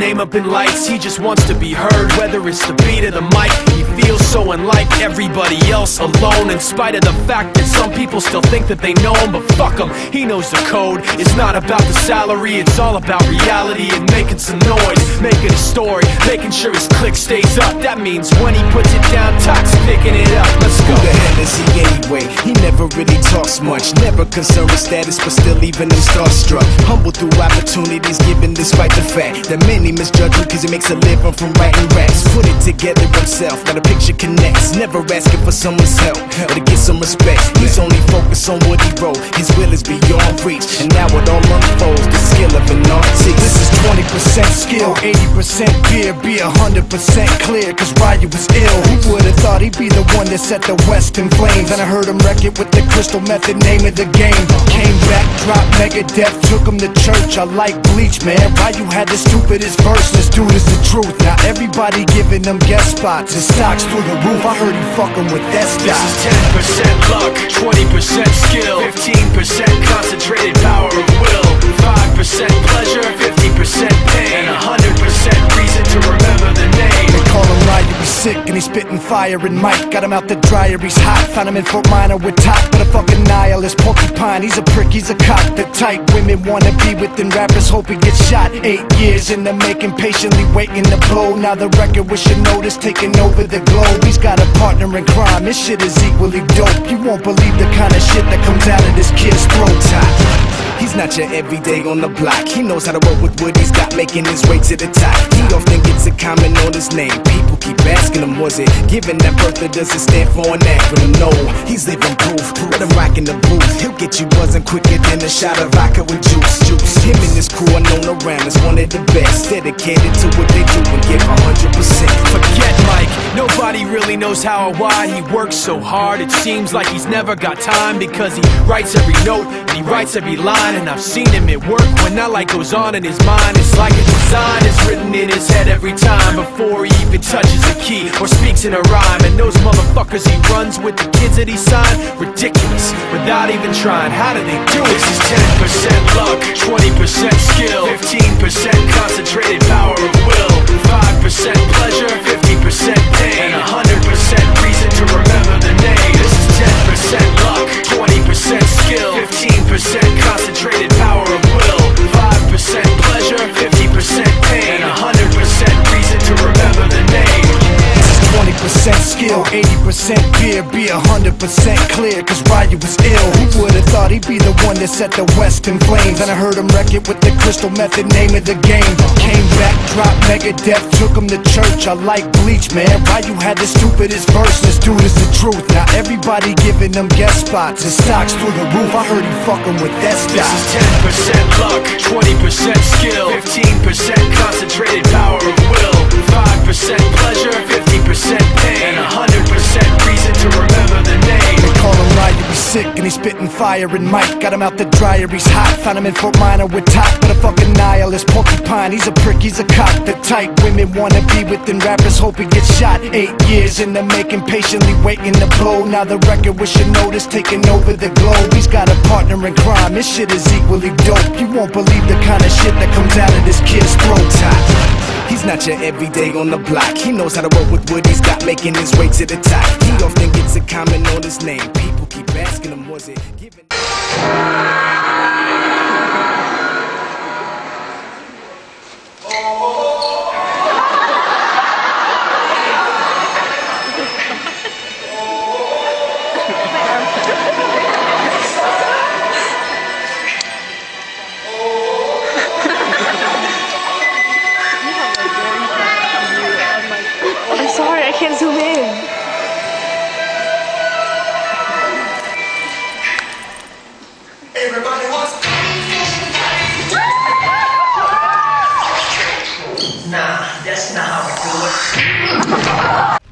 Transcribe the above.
name up in lights. He just wants to be heard, whether it's the beat or the mic. He feels so unlike everybody else, alone, in spite of the fact that some people still think that they know him. But fuck him, he knows the code. It's not about the salary, it's all about reality and making some noise, making a story, making sure his click stays up. That means when he puts it down, Tox picking it up. Let's go. Who the hell is he anyway? He never really talks much, never concerned with status, but still even him starstruck. Humble through opportunities given despite the fact that many misjudge him cause he makes a living from writing raps. Put it together himself, now the picture connects. Never asking for someone's help or to get some respect. He's only focused on what he wrote. His will is beyond reach, and now it all unfolds, the skill of an artist. This is 20% skill, 80% fear. Be 100% clear, cause Ryu was ill. Who would've thought he'd be the one that set the West in flames? And I heard him wreck it with the Crystal Method, name of the game. Came back, dropped Megadeth, took him to church. I like Bleach, man. Ryu had the stupidest verse, this dude is the truth. Now everybody giving them guest spots. His stocks through the roof, I heard he fucking with that stock. This is 10% luck, 20% skill, 15% concentrated power of will, 5% pleasure, 50% pain, and 100% reason to remember the name. They call him Ryu, he's sick and he's spitting fire. And Mike got him out the dryer, he's hot. Found him in Fort Minor with Top, but a fucking nihilist porcupine. He's a prick, he's a cock. The type women wanna be within rappers, hope he gets shot. 8 years in the making, patiently waiting to blow. Now the record with your notice taking over the globe. He's got a partner in crime, this shit is equally dope. You won't believe the kind of shit that comes out of this kid's throat. He's not your everyday on the block. He knows how to work with what he's got, making his way to the top. He often gets a comment on his name. People keep asking him, was it given that birth or does it stand for an acronym? No, he's living proof. Let him rock in the booth. He'll get you buzzing quicker than a shot of vodka with juice. Him and his crew are known around as one of the best, dedicated to what they do and give 100%. Forget Mike, nobody really knows how or why he works so hard. It seems like he's never got time, because he writes every note and he writes every line. And I've seen him at work when that light goes on in his mind. It's like a design is written in his head every time, before he even touches a key or speaks in a rhyme. And those motherfuckers he runs with, the kids that he signed, ridiculous, without even trying. How do they do it? This is 10% luck, 20% skill, 15% concentrated power of will, 5% pleasure, 50% pain, and 100% reason to remember the name. This is 10% luck, 20% skill, 15% concentrated power of will, 5% pleasure, 50% pain, and 100% reason to remember the name. 20% skill, 80% fear. Be 100% clear, cause Ryu was ill. Who would've thought he'd be the one that set the West in flames? And I heard him wreck it with the Crystal Method, name of the game. Came back, dropped Megadeth, took him to church. I like Bleach, man. Ryu had the stupidest verse, this dude is the truth. Now everybody giving them guest spots. His stocks through the roof, I heard he fucking with that stock. This is 10% luck, 20% skill, 15% concentrated power of will, 5% pleasure, 50% pain, and 100% reason to remember the name. They call him Ryu, he's sick and he's spitting fire. And Mike got him out the dryer, he's hot. Found him in Fort Minor with Top, but a fucking nihilist porcupine. He's a prick, he's a cock. The type women wanna be within rappers, hope he gets shot. 8 years in the making, patiently waiting to blow. Now the record with your notice taking over the globe. He's got a partner in crime, this shit is equally dope. You won't believe the kind of shit that comes out of this kid's throat. He's not your everyday on the block. He knows how to work with what he's got, making his way to the top. He often gets a comment on his name. People keep asking him, was it given? I'm sorry, I can't zoom in. Everybody wants. Nah, that's not how we do it.